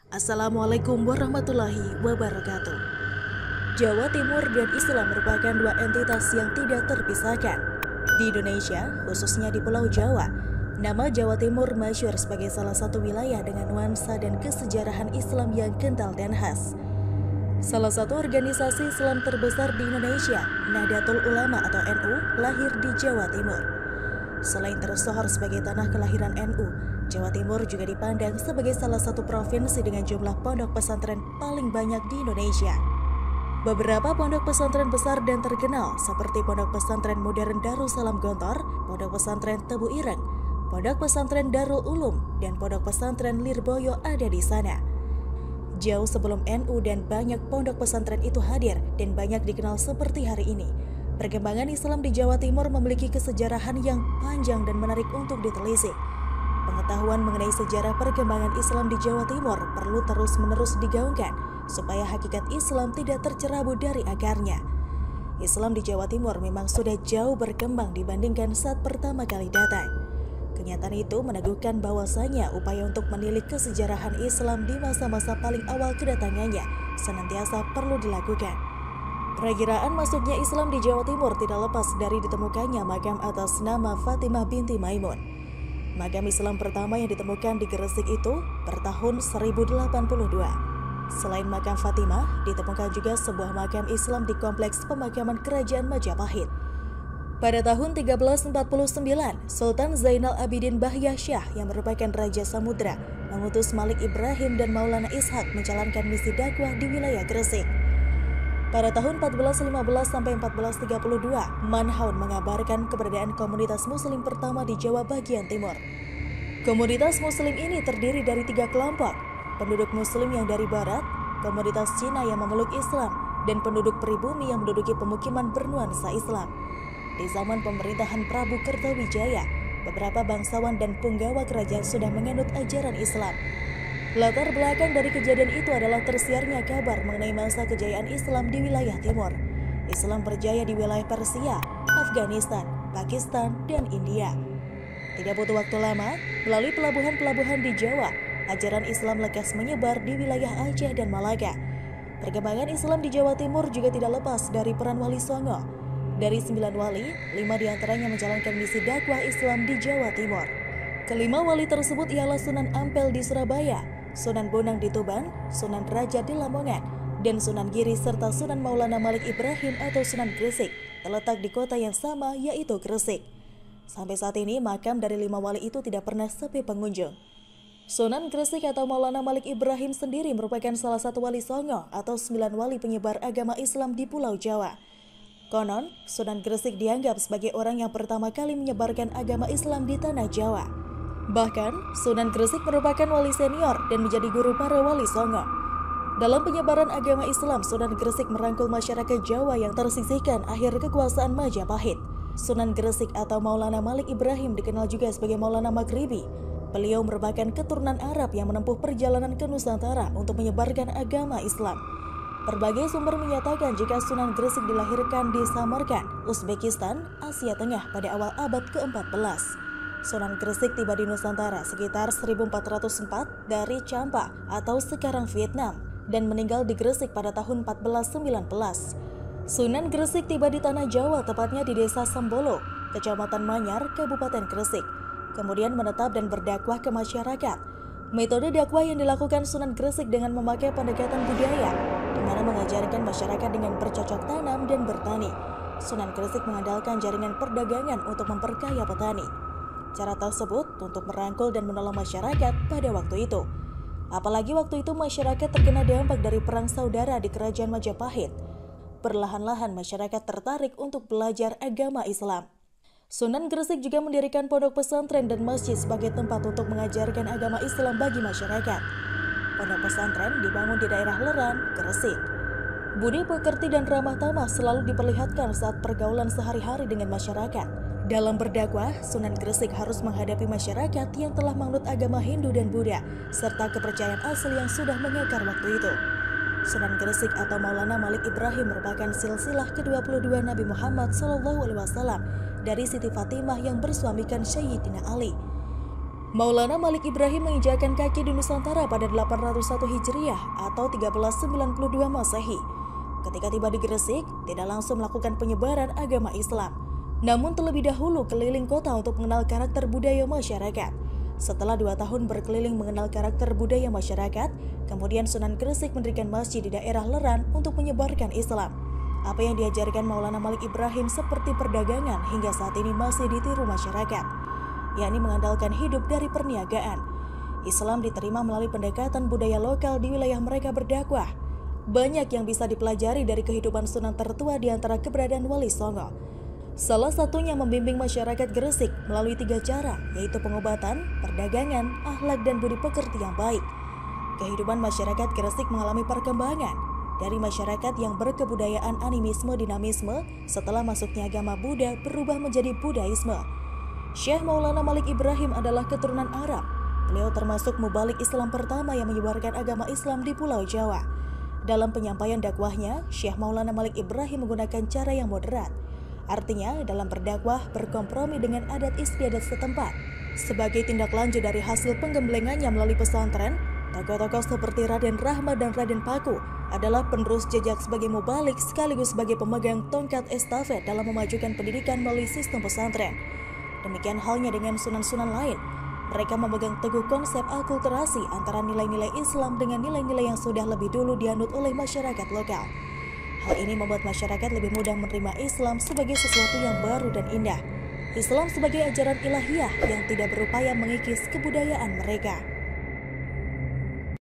Assalamualaikum warahmatullahi wabarakatuh. Jawa Timur dan Islam merupakan dua entitas yang tidak terpisahkan. Di Indonesia, khususnya di Pulau Jawa, nama Jawa Timur masyhur sebagai salah satu wilayah dengan nuansa dan kesejarahan Islam yang kental dan khas. Salah satu organisasi Islam terbesar di Indonesia, Nahdlatul Ulama atau NU, lahir di Jawa Timur. Selain tersohor sebagai tanah kelahiran NU, Jawa Timur juga dipandang sebagai salah satu provinsi dengan jumlah pondok pesantren paling banyak di Indonesia. Beberapa pondok pesantren besar dan terkenal seperti Pondok Pesantren Modern Darussalam Gontor, Pondok Pesantren Tebu Ireng, Pondok Pesantren Darul Ulum, dan Pondok Pesantren Lirboyo ada di sana. Jauh sebelum NU dan banyak pondok pesantren itu hadir dan banyak dikenal seperti hari ini, perkembangan Islam di Jawa Timur memiliki kesejarahan yang panjang dan menarik untuk ditelisik. Pengetahuan mengenai sejarah perkembangan Islam di Jawa Timur perlu terus-menerus digaungkan supaya hakikat Islam tidak tercerabut dari akarnya. Islam di Jawa Timur memang sudah jauh berkembang dibandingkan saat pertama kali datang. Kenyataan itu meneguhkan bahwasanya upaya untuk menilik kesejarahan Islam di masa-masa paling awal kedatangannya senantiasa perlu dilakukan. Perakiraan masuknya Islam di Jawa Timur tidak lepas dari ditemukannya makam atas nama Fatimah binti Maimun. Makam Islam pertama yang ditemukan di Gresik itu bertahun 1082. Selain makam Fatimah, ditemukan juga sebuah makam Islam di kompleks pemakaman Kerajaan Majapahit. Pada tahun 1349, Sultan Zainal Abidin Bahyasyah yang merupakan Raja Samudra mengutus Malik Ibrahim dan Maulana Ishak menjalankan misi dakwah di wilayah Gresik. Pada tahun 1415 sampai 1432, Manhaun mengabarkan keberadaan komunitas muslim pertama di Jawa bagian timur. Komunitas muslim ini terdiri dari 3 kelompok, penduduk muslim yang dari barat, komunitas Cina yang memeluk Islam, dan penduduk pribumi yang menduduki pemukiman bernuansa Islam. Di zaman pemerintahan Prabu Kertawijaya, beberapa bangsawan dan punggawa kerajaan sudah menganut ajaran Islam. Latar belakang dari kejadian itu adalah tersiarnya kabar mengenai masa kejayaan Islam di wilayah timur. Islam berjaya di wilayah Persia, Afghanistan, Pakistan, dan India. Tidak butuh waktu lama, melalui pelabuhan-pelabuhan di Jawa, ajaran Islam lekas menyebar di wilayah Aceh dan Malaka. Perkembangan Islam di Jawa Timur juga tidak lepas dari peran Wali Songo. Dari 9 wali, 5 diantaranya menjalankan misi dakwah Islam di Jawa Timur. Kelima wali tersebut ialah Sunan Ampel di Surabaya, Sunan Bonang di Tuban, Sunan Derajat di Lamongan, dan Sunan Giri serta Sunan Maulana Malik Ibrahim atau Sunan Gresik terletak di kota yang sama yaitu Gresik. Sampai saat ini makam dari 5 wali itu tidak pernah sepi pengunjung. Sunan Gresik atau Maulana Malik Ibrahim sendiri merupakan salah satu wali songo atau 9 wali penyebar agama Islam di Pulau Jawa. Konon, Sunan Gresik dianggap sebagai orang yang pertama kali menyebarkan agama Islam di tanah Jawa. Bahkan, Sunan Gresik merupakan wali senior dan menjadi guru para wali songo. Dalam penyebaran agama Islam, Sunan Gresik merangkul masyarakat Jawa yang tersisihkan akhir kekuasaan Majapahit. Sunan Gresik atau Maulana Malik Ibrahim dikenal juga sebagai Maulana Maghribi. Beliau merupakan keturunan Arab yang menempuh perjalanan ke Nusantara untuk menyebarkan agama Islam. Berbagai sumber menyatakan jika Sunan Gresik dilahirkan di Samarkand, Uzbekistan, Asia Tengah pada awal abad ke-14. Sunan Gresik tiba di Nusantara sekitar 1404 dari Champa atau sekarang Vietnam dan meninggal di Gresik pada tahun 1419. Sunan Gresik tiba di tanah Jawa tepatnya di desa Sembolo, Kecamatan Manyar, Kabupaten Gresik. Kemudian menetap dan berdakwah ke masyarakat. Metode dakwah yang dilakukan Sunan Gresik dengan memakai pendekatan budaya, di mana mengajarkan masyarakat dengan bercocok tanam dan bertani. Sunan Gresik mengandalkan jaringan perdagangan untuk memperkaya petani. Cara tersebut untuk merangkul dan menolong masyarakat pada waktu itu. Apalagi waktu itu masyarakat terkena dampak dari perang saudara di Kerajaan Majapahit. Perlahan-lahan masyarakat tertarik untuk belajar agama Islam. Sunan Gresik juga mendirikan pondok pesantren dan masjid sebagai tempat untuk mengajarkan agama Islam bagi masyarakat. Pondok pesantren dibangun di daerah Leran, Gresik. Budi pekerti dan ramah tamah selalu diperlihatkan saat pergaulan sehari-hari dengan masyarakat. Dalam berdakwah, Sunan Gresik harus menghadapi masyarakat yang telah menganut agama Hindu dan Buddha, serta kepercayaan asli yang sudah mengakar waktu itu. Sunan Gresik atau Maulana Malik Ibrahim merupakan silsilah ke-22 Nabi Muhammad SAW dari Siti Fatimah yang bersuamikan Sayyidina Ali. Maulana Malik Ibrahim menginjakkan kaki di Nusantara pada 801 Hijriah atau 1392 Masehi. Ketika tiba di Gresik, tidak langsung melakukan penyebaran agama Islam, namun terlebih dahulu keliling kota untuk mengenal karakter budaya masyarakat. Setelah 2 tahun berkeliling mengenal karakter budaya masyarakat, kemudian Sunan Gresik mendirikan masjid di daerah Leran untuk menyebarkan Islam. Apa yang diajarkan Maulana Malik Ibrahim seperti perdagangan hingga saat ini masih ditiru masyarakat, yakni mengandalkan hidup dari perniagaan. Islam diterima melalui pendekatan budaya lokal di wilayah mereka berdakwah. Banyak yang bisa dipelajari dari kehidupan Sunan tertua di antara keberadaan Wali Songo. Salah satunya membimbing masyarakat Gresik melalui 3 cara, yaitu pengobatan, perdagangan, akhlak, dan budi pekerti yang baik. Kehidupan masyarakat Gresik mengalami perkembangan dari masyarakat yang berkebudayaan animisme dinamisme setelah masuknya agama Buddha berubah menjadi Budaisme. Syekh Maulana Malik Ibrahim adalah keturunan Arab. Beliau termasuk mubalik Islam pertama yang menyebarkan agama Islam di Pulau Jawa. Dalam penyampaian dakwahnya, Syekh Maulana Malik Ibrahim menggunakan cara yang moderat. Artinya, dalam berdakwah berkompromi dengan adat istiadat setempat. Sebagai tindak lanjut dari hasil penggemblengannya melalui pesantren, tokoh-tokoh seperti Raden Rahmat dan Raden Paku adalah penerus jejak sebagai mubalik sekaligus sebagai pemegang tongkat estafet dalam memajukan pendidikan melalui sistem pesantren. Demikian halnya dengan sunan-sunan lain. Mereka memegang teguh konsep akulturasi antara nilai-nilai Islam dengan nilai-nilai yang sudah lebih dulu dianut oleh masyarakat lokal. Hal ini membuat masyarakat lebih mudah menerima Islam sebagai sesuatu yang baru dan indah. Islam sebagai ajaran ilahiyah yang tidak berupaya mengikis kebudayaan mereka.